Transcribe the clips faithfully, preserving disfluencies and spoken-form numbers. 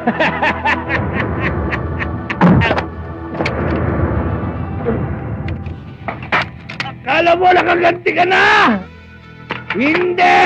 Akala mo nakaganti ka na! Hindi!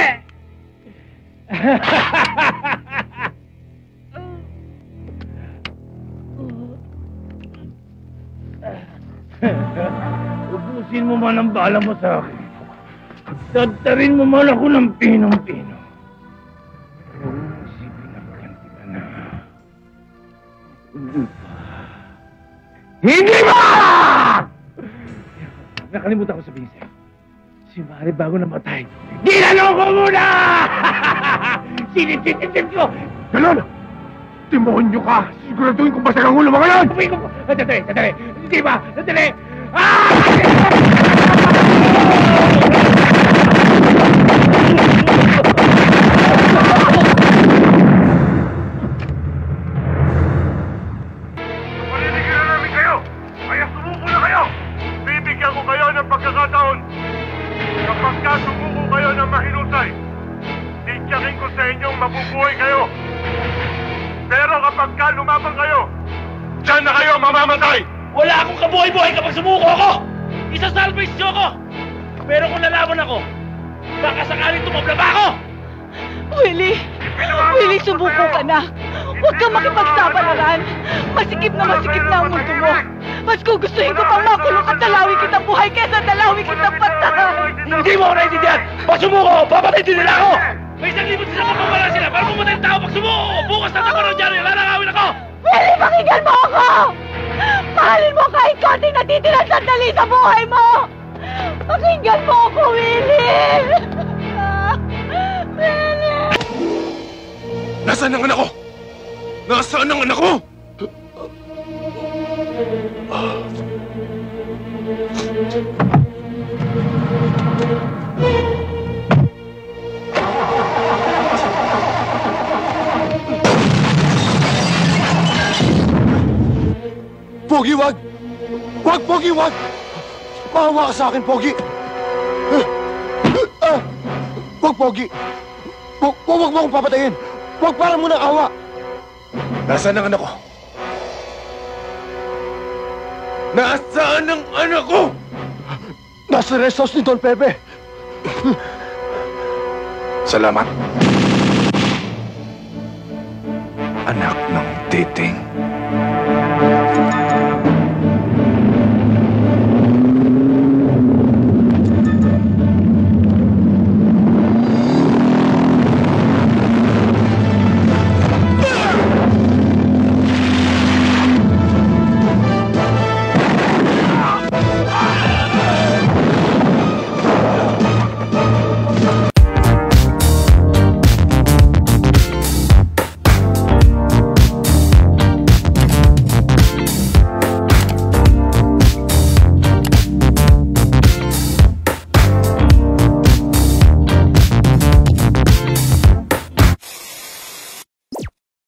Ubusin mo man ang bala mo sa akin. Tatarin mo man ako ng pinong-pino. Huwag mo isipin na maganti ka na. Hindi pa. Hindi ba? Nakalimutan ko sabihin sa'yo. Si Mari bago namatay, ginanong ko muna! Sinit-sinit ko! Ganon! Demonyo ka! Siguraduhin kung basta kang ulo mga yan! Uy ko po! Sandali! Sandali! Hindi ba? Sandali! Ah! Paninigin na namin kayo! Kaya sumuko na kayo! Bibigyan ko kayo ng pagkakataon! Kapag ka sumuko kayo ng mahinusay, tityakin ko sa inyong mabubuhay kayo! Pero kapag ka lumabang kayo, diyan na kayo mamamatay! Wala akong kabuhay-buhay kapag sumuko ako! Isasalvage niyo ako! Pero kung lalaban ako, baka sakaling tumabla pa ako! Willie! Willie, sumuko ka na! Huwag kang makipagsapalaran! Masikip na masikip na ang mundo mo! Mas gugustuhin ko pang makulong at dalawin kitang buhay kesa dalawin kitang patay! Hindi mo ako naintindihan! Pag sumuko, papatay din nila ako! May isang libot sila kapawala sila para pumatay ng tao pag sumuko! Bukas na ako ng dyan, lalangawin ako! Willie, pakinggan mo ako! Mahalin mo kahit konting natitira sandali sa buhay mo! Pakinggan mo ako, Willie! Willie! Nasaan ang anak ko? Nasaan ang anak ko? Pogi, wag! Wag, Pogi, wag! Maawa ka sa akin, Pogi! Ah! Wag, Pogi! Wag, wag mo akong papatayin! Wag para mo ng awa! Nasaan ang anak ko? Nasaan ang anak ko? Nasa rest house ni Don Pepe. Salamat. Anak ng titing.